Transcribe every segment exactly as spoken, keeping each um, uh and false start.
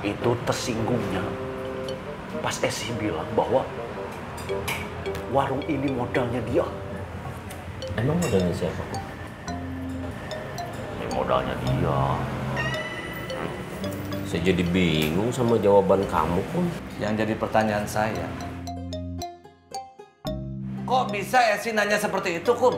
itu tersinggungnya pas Esi bilang bahwa warung ini modalnya dia. Emang modalnya siapa? Ini modalnya dia. Saya jadi bingung sama jawaban kamu, Kum. Yang jadi pertanyaan saya, kok bisa Esi nanya seperti itu, Kum?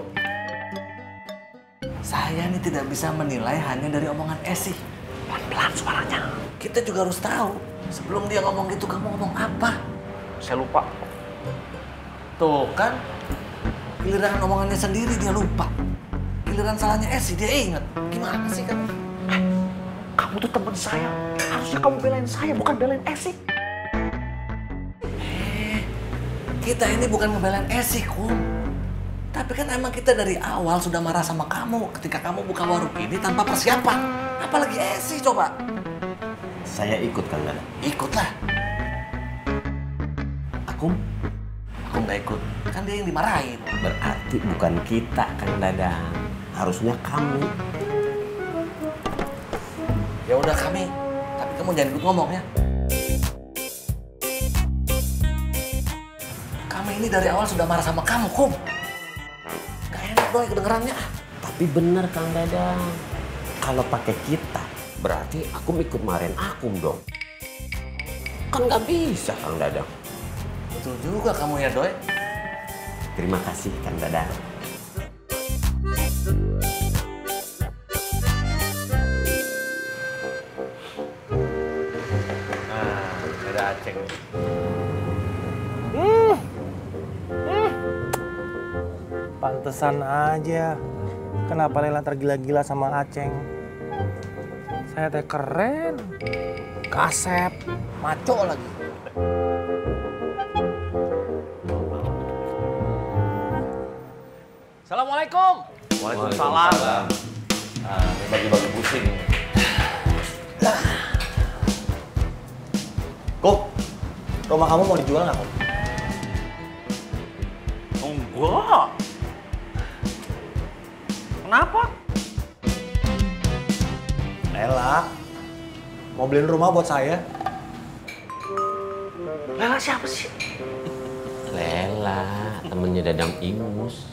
Saya ini tidak bisa menilai hanya dari omongan Esi. Pelan-pelan suaranya. Kita juga harus tahu, sebelum dia ngomong gitu, kamu ngomong apa? Saya lupa. Tuh kan, giliran omongannya sendiri dia lupa. Giliran salahnya Esi dia inget. Gimana sih kamu? Eh, kamu tuh teman saya. Harusnya kamu belain saya, bukan belain Esi. Eh, kita ini bukan ngebelain Esi, Kum. Tapi kan emang kita dari awal sudah marah sama kamu ketika kamu buka warung ini tanpa persiapan. Apalagi Esi coba. Saya ikut, Kang Dadang. Ikutlah. Akum? Aku nggak ikut. Kan dia yang dimarahin. Berarti bukan kita, Kang Dadang. Harusnya kamu. Ya udah kami. Tapi kamu jangan ikut ngomong ya. Kami ini dari awal sudah marah sama kamu, Kum. Gak enak dong kedengerannya. Tapi bener, Kang Dadang. Kalau pakai kita, berarti Akum ikut marahin Akum dong. Kan nggak bisa, Kang Dadang. Betul juga kamu ya, Doi. Terima kasih, Kang Dadang. Nah, ada Aceng. Hmm. Hmm. Pantesan aja. Kenapa Lela tergila-gila sama Aceng? Saya teh keren. Kasep. Maco lagi. Assalamualaikum. Waalaikumsalam. Ah, ini bagi-bagi pusing. Kum, rumah kamu mau dijual nggak, Kum? Enggak. Kenapa? Lela, mau beliin rumah buat saya? Lela siapa sih? Lela, temennya Dadang Ingus.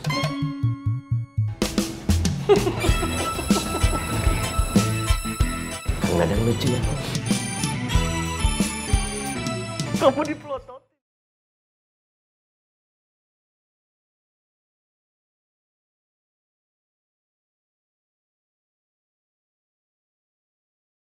Kang Dadang lucu ya, Kum? Kamu dipelotong.